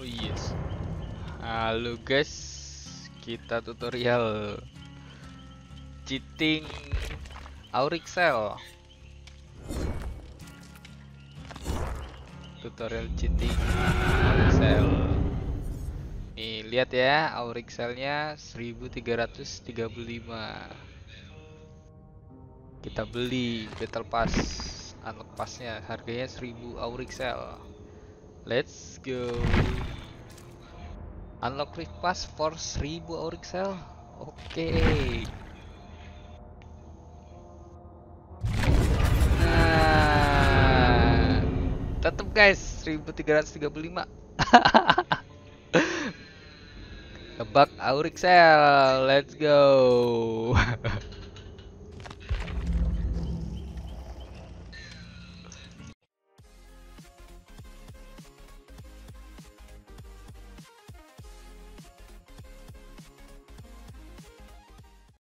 yes. Halo guys, kita tutorial cheating Aurixel. Tutorial cheating Aurixel. Nih, lihat ya, Aurixelnya 1335. Kita beli Battle Pass, unlock passnya harganya 1000 Aurixel. Let's go. Unlock Rift Pass for 1000 Aurixel. Oke. Nah, tetep guys 1335. Kebak Aurixel, let's go.